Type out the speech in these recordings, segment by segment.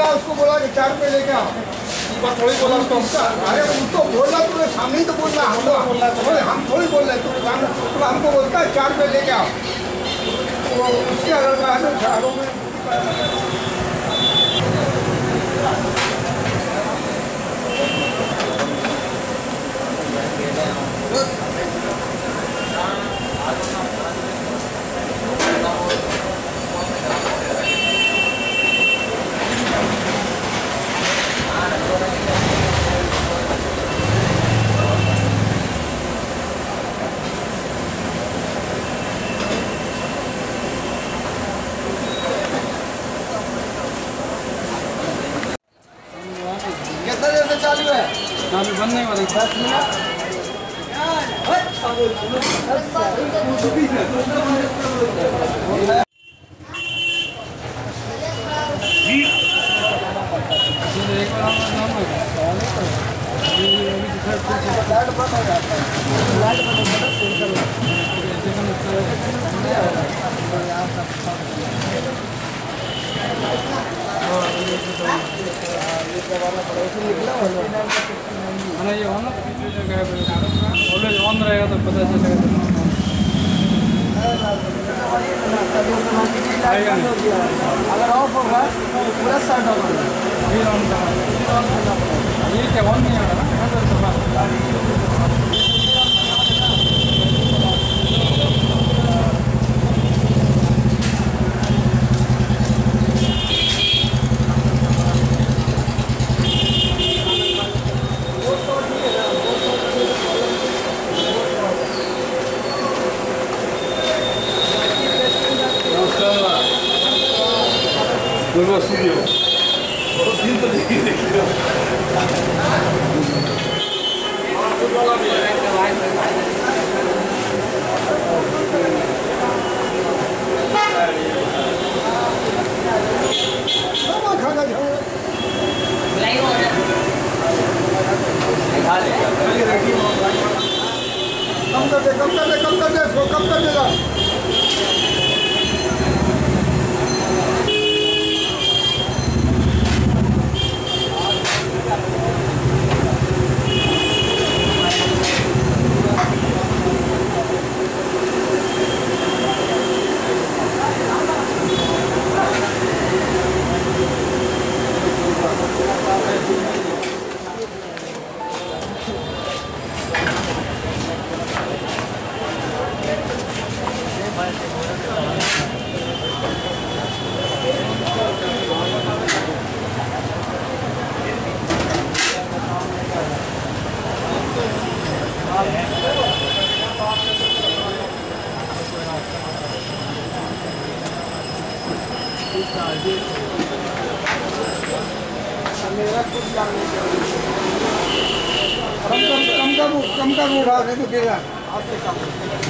उसको बोला कि 4 रुपये लेके आओ, बस थोड़ी बोला उसको। अरे उसको बोलना तुमने सामने ही तो बोलना, हम थोड़ी बोल रहे तुम हमको बोलता है 4 रुपये लेके आओ, वो उसके आरोप में चालू है, चालू बंद नहीं हो रही। 10 मिनट ये ऑन ऑलवेज ऑन रहेगा तो पता चलेगा। अगर ऑफ होगा पूरा स्टार्ट होगा, ये क्या ऑन नहीं होगा ना। Luego subió. Por 110 kilos. कम कर देगा। मेरा कुछ काम नहीं कम का उठा नहीं तो गिरा हाथ से कम।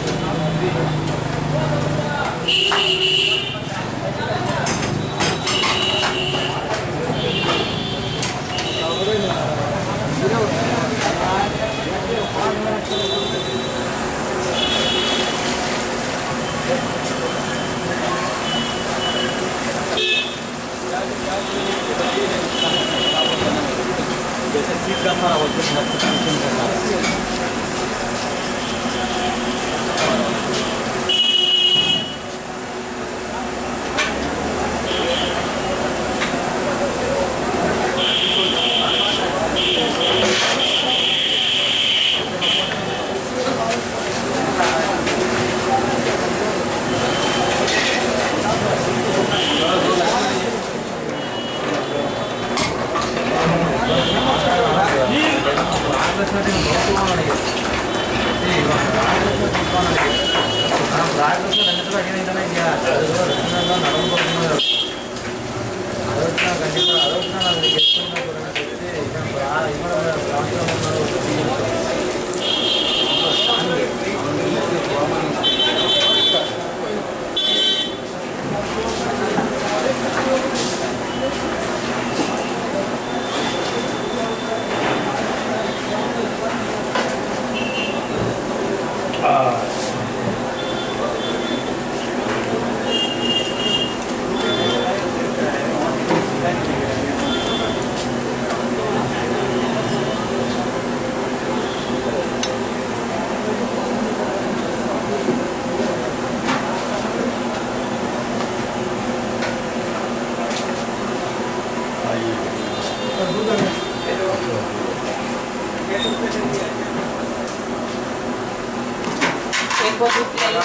जैसे सीट का था वो एक बार दूसरी आई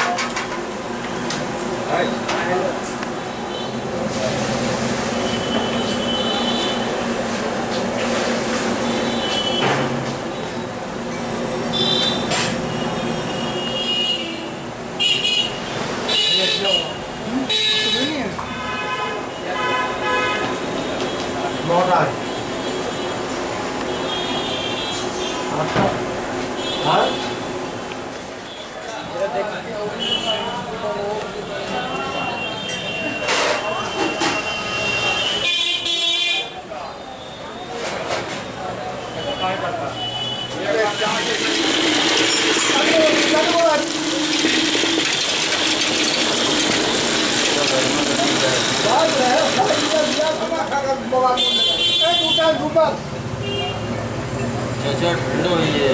ठंडो ये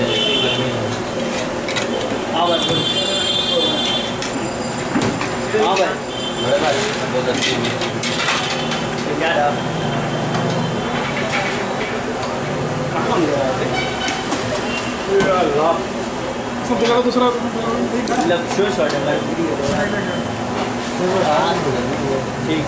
हाँ भाई बड़े भाई बहुत अच्छी क्या था दूसरा शॉट है ठीक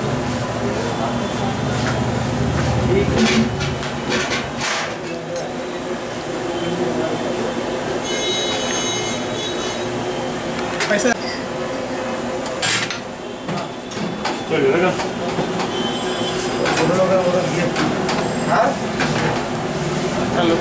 पैसा चलिएगा हाँ हेलो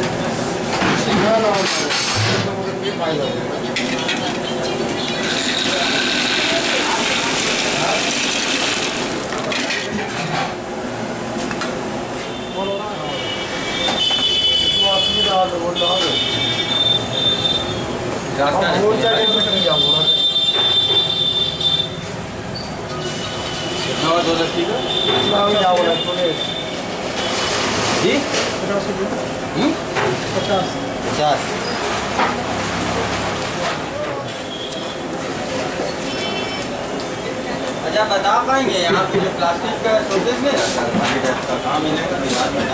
अच्छा बता पाएंगे यहाँ पे जो प्लास्टिक का शोकेस नहीं रखा का कहाँ मिलेगा बिहार में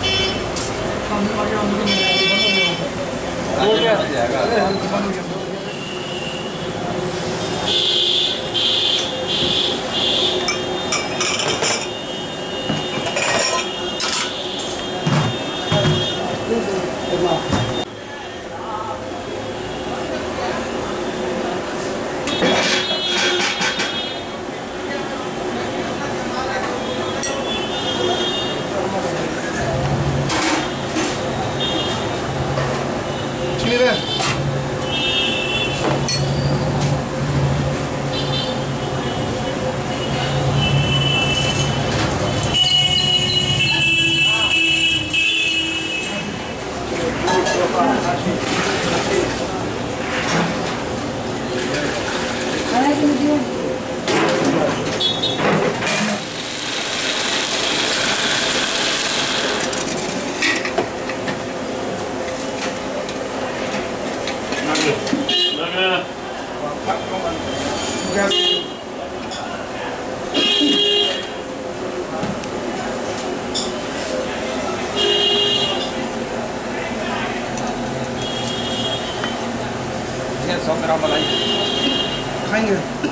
खाएंगे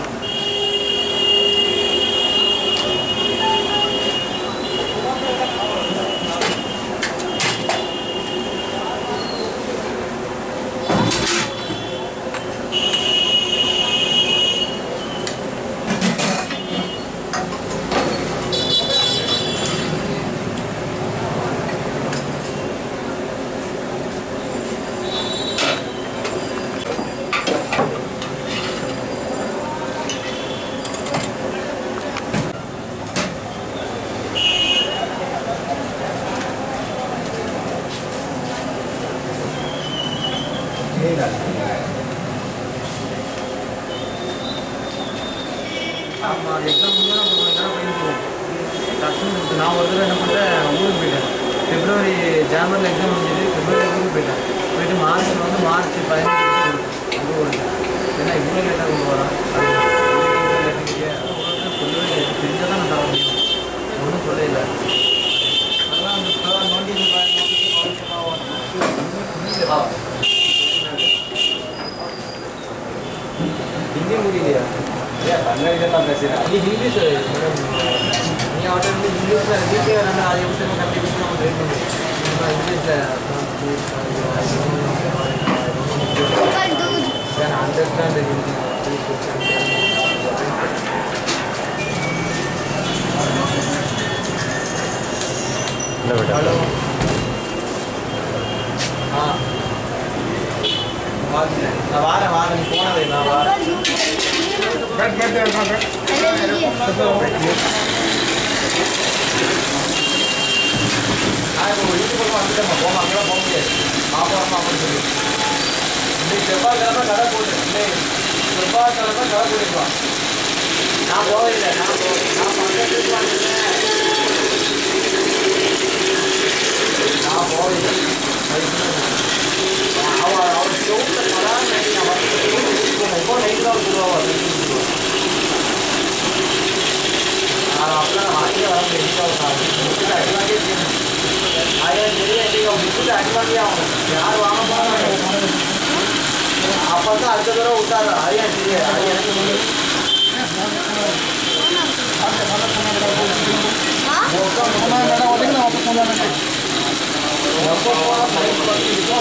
ಎಕ್ಸಾಮ್ ನಾವು ಹೋದ್ರೆ ಏನಂದ್ರೆ ಊರಿಗೆ ಬಿಟ್ಟೆ ಫೆಬ್ರವರಿ ಜಾನ್ವರಿ ಎಕ್ಸಾಮ್ ಬಂದಿದ್ವಿ ಫೆಬ್ರವರಿ ಊರಿಗೆ ಬಿಟ್ಟೆ போயிட்டு மார்ச் வந்து மார்ச் 15 அது ஒரு ஏன்னா இவ்வளோ லேட்டாக கொண்டு வரோம் சொல்லவே தெரிஞ்சால் தான் நான் தர முடியும் ஒன்றும் சொல்லல அதெல்லாம் அந்த நோண்டி ये इंग्लिश है मैडम ये ऑर्डर में इंग्लिश में ठीक है ना आज उससे मैं कंप्लीट करना हूं रेट में इंग्लिश है कैन अंडरस्टैंड हेलो हाँ नवार फोन है नवार बैठ वो यूट्यूब को अंदर में बॉम अंदर बॉम के आप नहीं जब्बार करना गड़ा बोल नहीं जब्बार करना गड़ा बोलेगा ना बोल ले ना अंदर से बात ना बोल और शो तो पड़ा नहीं अब को नहीं लगा पूरा अपना हाथी वाला नहीं होता है एडवांटेज आया मेरे ऐसे का बिल्कुल एडवांटेज यार वहां पर आपस अर्ध करो उतार आया ठीक है आया हां वो का फोन मेरा ओडिंग ना आपको फोन में आपको वाला फाइल पर लिखो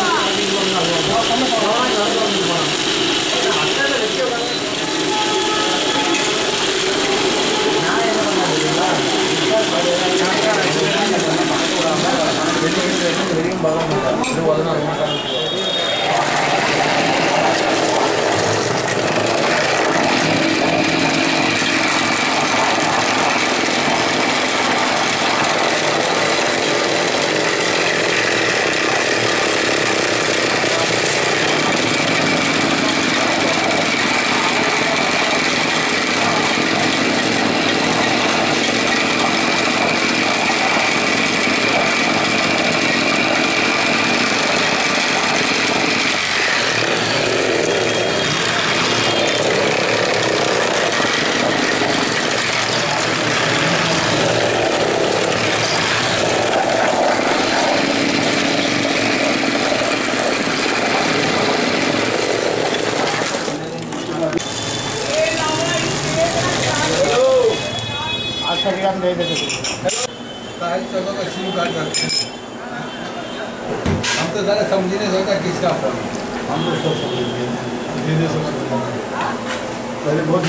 हम तो ज़रा समझ नहीं सकता किसका फोन हम तो सब समझ पहले बहुत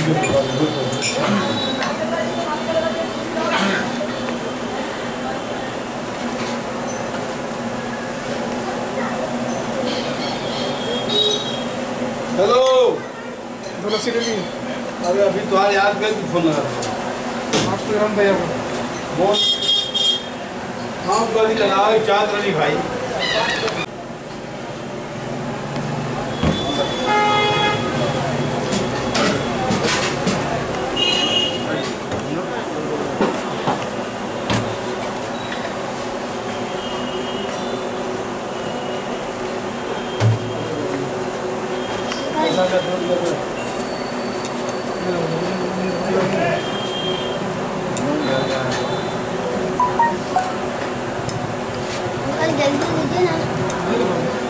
हेलो बोलो सीरियसली अरे अभी तुम्हारे याद कर फोन लगा आपको राम भैया बोल हाँ कभी लगाओ चाँद रही भाई जल्दी लीजिए ना।